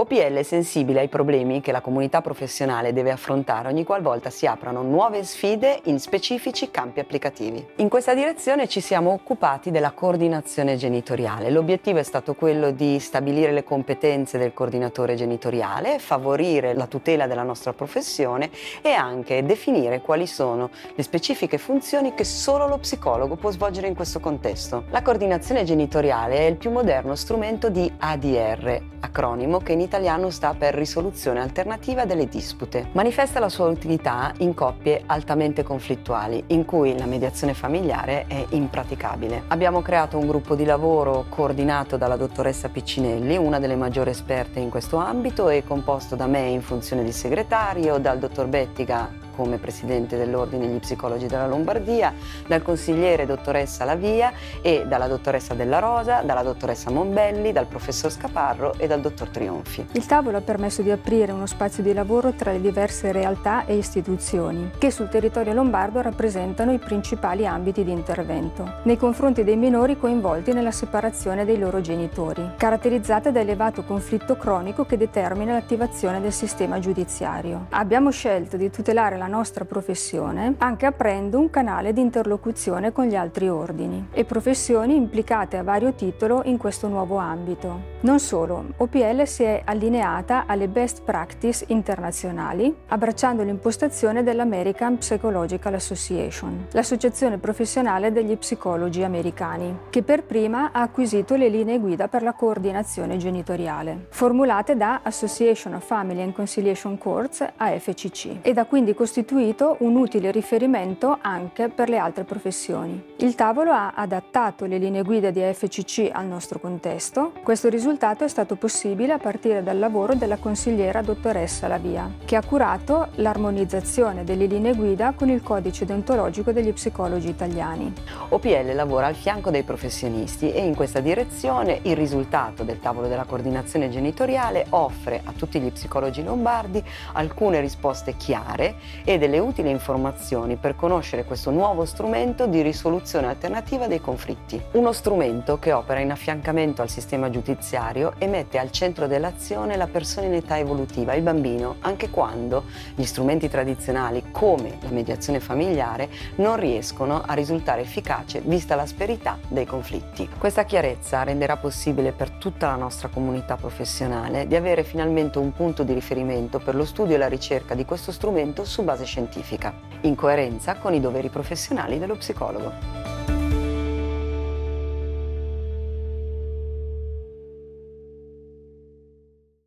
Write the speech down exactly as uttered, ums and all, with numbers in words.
P L è sensibile ai problemi che la comunità professionale deve affrontare ogni qualvolta si aprano nuove sfide in specifici campi applicativi. In questa direzione ci siamo occupati della coordinazione genitoriale. L'obiettivo è stato quello di stabilire le competenze del coordinatore genitoriale, favorire la tutela della nostra professione e anche definire quali sono le specifiche funzioni che solo lo psicologo può svolgere in questo contesto. La coordinazione genitoriale è il più moderno strumento di A D R, acronimo che in italiano sta per risoluzione alternativa delle dispute. Manifesta la sua utilità in coppie altamente conflittuali, in cui la mediazione familiare è impraticabile. Abbiamo creato un gruppo di lavoro coordinato dalla dottoressa Piccinelli, una delle maggiori esperte in questo ambito, e composto da me in funzione di segretario, dal dottor Bettiga come presidente dell'Ordine degli Psicologi della Lombardia, dal consigliere dottoressa Lavia e dalla dottoressa Della Rosa, dalla dottoressa Monbelli, dal professor Scaparro e dal dottor Trionfi. Il tavolo ha permesso di aprire uno spazio di lavoro tra le diverse realtà e istituzioni che sul territorio lombardo rappresentano i principali ambiti di intervento nei confronti dei minori coinvolti nella separazione dei loro genitori, caratterizzata da elevato conflitto cronico che determina l'attivazione del sistema giudiziario. Abbiamo scelto di tutelare la nostra professione anche aprendo un canale di interlocuzione con gli altri ordini e professioni implicate a vario titolo in questo nuovo ambito. Non solo, O P L si è allineata alle best practice internazionali, abbracciando l'impostazione dell'American Psychological Association, l'associazione professionale degli psicologi americani, che per prima ha acquisito le linee guida per la coordinazione genitoriale, formulate da Association of Family and Conciliation Courts, A F C C, ed ha quindi costituito un utile riferimento anche per le altre professioni. Il tavolo ha adattato le linee guida di A F C C al nostro contesto. Questo risultato è stato possibile a partire dal lavoro della consigliera dottoressa Lavia, che ha curato l'armonizzazione delle linee guida con il codice deontologico degli psicologi italiani. O P L lavora al fianco dei professionisti e in questa direzione il risultato del tavolo della coordinazione genitoriale offre a tutti gli psicologi lombardi alcune risposte chiare e delle utili informazioni per conoscere questo nuovo strumento di risoluzione alternativa dei conflitti. Uno strumento che opera in affiancamento al sistema giudiziario e mette al centro dell'azione la persona in età evolutiva, il bambino, anche quando gli strumenti tradizionali come la mediazione familiare non riescono a risultare efficace vista l'asperità dei conflitti. Questa chiarezza renderà possibile per tutta la nostra comunità professionale di avere finalmente un punto di riferimento per lo studio e la ricerca di questo strumento su base scientifica, in coerenza con i doveri professionali dello psicologo.